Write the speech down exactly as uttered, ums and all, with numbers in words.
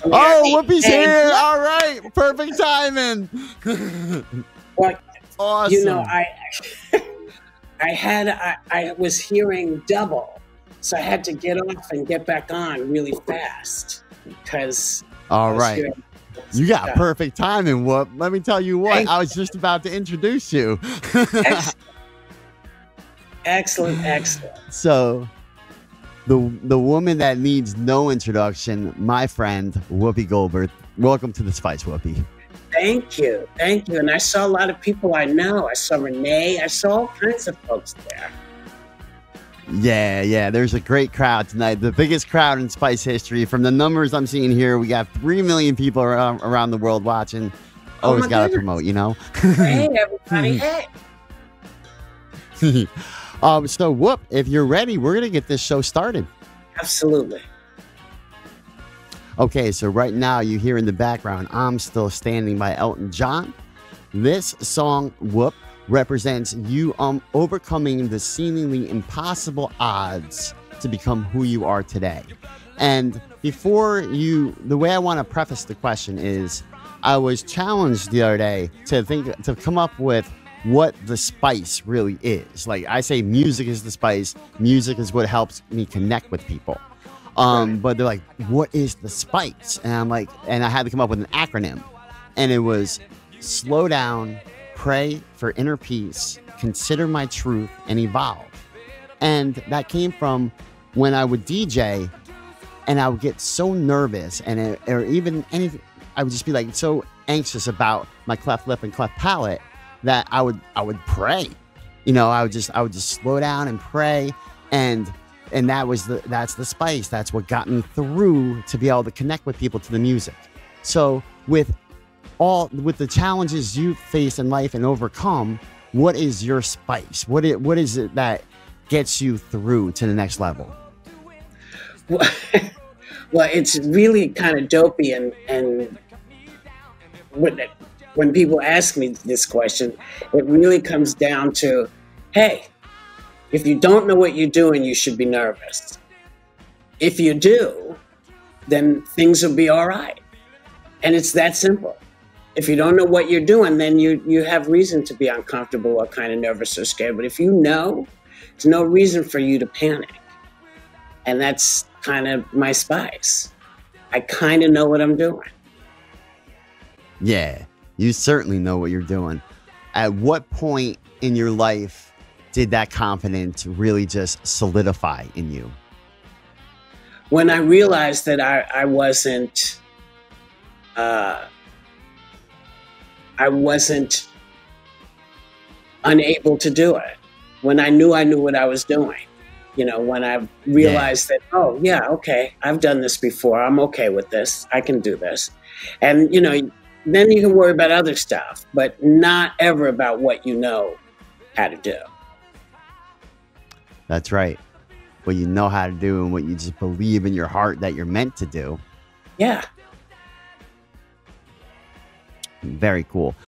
Oh, Whoopi's here. All right. Perfect timing. Well, Awesome. you know, I I had I, I was hearing double, so I had to get off and get back on really fast because. All right. You got stuff. perfect timing, Whoop. Let me tell you what. Thank I was just about to introduce you. Excellent, excellent. excellent. So, the the woman that needs no introduction, my friend Whoopi Goldberg. Welcome to the Spice, Whoopi. Thank you, thank you. And I saw a lot of people I know. I saw Renee. I saw all kinds of folks there. Yeah, yeah. There's a great crowd tonight. The biggest crowd in Spice history. From the numbers I'm seeing here, we got three million people around, around the world watching. Always Oh got to goodness. promote, you know? Hey, everybody. Hey. um, so, Whoop, if you're ready, we're going to get this show started. Absolutely. Okay, so right now you hear in the background, I'm Still Standing by Elton John. This song, Whoop, represents you um overcoming the seemingly impossible odds to become who you are today. And before you, the way I want to preface the question is, I was challenged the other day to think, to come up with what the spice really is. Like I say, music is the spice. Music is what helps me connect with people. Um, but they're like, what is the spice? And I'm like, and I had to come up with an acronym. And it was slow down, pray for inner peace, consider my truth, and evolve. And that came from when I would D J and I would get so nervous and it, or even anything, I would just be like so anxious about my cleft lip and cleft palate that I would I would pray. You know, I would just I would just slow down and pray, and and that was the that's the spice. That's what got me through to be able to connect with people to the music. So with all with the challenges you face in life and overcome, what is your spice? What it what is it that gets you through to the next level? Well, well it's really kind of dopey, and and when when people ask me this question, it really comes down to, hey, if you don't know what you're doing, you should be nervous. If you do, then things will be all right. And it's that simple. If you don't know what you're doing, then you you have reason to be uncomfortable or kind of nervous or scared. But if you know, there's no reason for you to panic. And that's kind of my spice. I kind of know what I'm doing. Yeah, you certainly know what you're doing. At what point in your life did that confidence really just solidify in you? When I realized that I, I wasn't, uh, I wasn't unable to do it. When I knew I knew what I was doing. You know, when I realized yeah. that, oh, yeah, okay, I've done this before. I'm okay with this. I can do this. And, you know, then you can worry about other stuff, but not ever about what you know how to do. That's right. What you know how to do and what you just believe in your heart that you're meant to do. Yeah. Very cool.